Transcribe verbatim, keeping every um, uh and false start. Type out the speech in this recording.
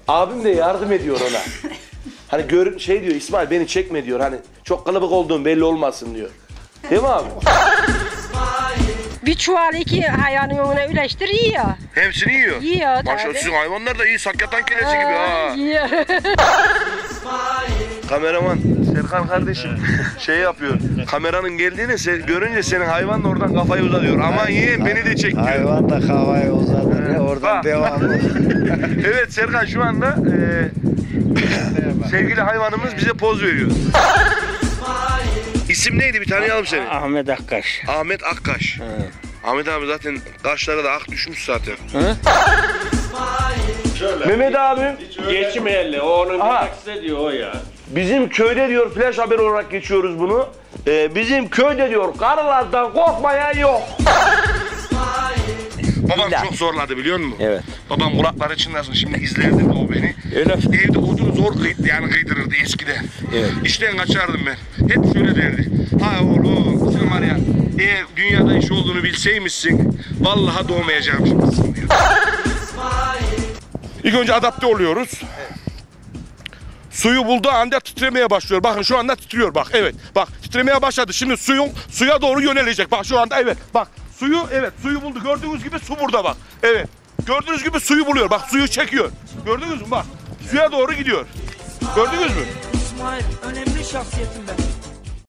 Abim de yardım ediyor ona. Hani gör, şey diyor, İsmail beni çekme diyor. Hani çok kalabalık olduğum belli olmasın diyor. Değil mi abi? Bir çuval iki hayvanın önüne üleştir yiyor. Hepsini yiyor. Yiyor tabii. Maşallah sizin hayvanlar da iyi, sakyatan kelesi gibi ha. Yiyor. Kameraman Serkan kardeşim şey yapıyor. Kameranın geldiğini se- görünce senin hayvan da oradan kafayı uzatıyor. Aman yiyin beni de çek diyor. Hayvan da kafayı uzatır ya, oradan Ha. devamlı. Evet Serkan şu anda e, sevgili hayvanımız bize poz veriyor. İsim neydi, bir tanıyalım seni. Ahmet Akkaş. Ahmet Akkaş. Evet. Ahmet abi zaten kaşlara da ak düşmüş zaten. Hı? Mehmet abim Geçmeyelim, o onun Aha. demek istediği o ya. bizim köyde diyor, flash haber olarak geçiyoruz bunu. Ee, bizim köyde diyor karılardan korkmayan yok. Babam İlla. çok zorladı biliyor musun? Evet. Babam kulakları çınlasın, şimdi izlerdi o beni. Öyle. Evde odunu zor kıydı, yani kıydırırdı eskiden. Evet. İşten kaçardım ben. Hep şöyle derdi. Ha oğlum sen var ya, eğer dünyada iş olduğunu bilseymişsin vallahi doğmayacağım şimdi diyor. İlk önce adapte oluyoruz. Suyu bulduğu anda titremeye başlıyor. Bakın şu anda titriyor bak. Evet. Bak titremeye başladı. Şimdi suyun suya doğru yönelecek. Bak şu anda evet. Bak suyu evet suyu buldu. Gördüğünüz gibi su burada bak. Evet. Gördüğünüz gibi suyu buluyor. Bak suyu çekiyor. Gördünüz mü bak. Suya doğru gidiyor. Gördünüz mü? İsmail önemli şahsiyetim ben.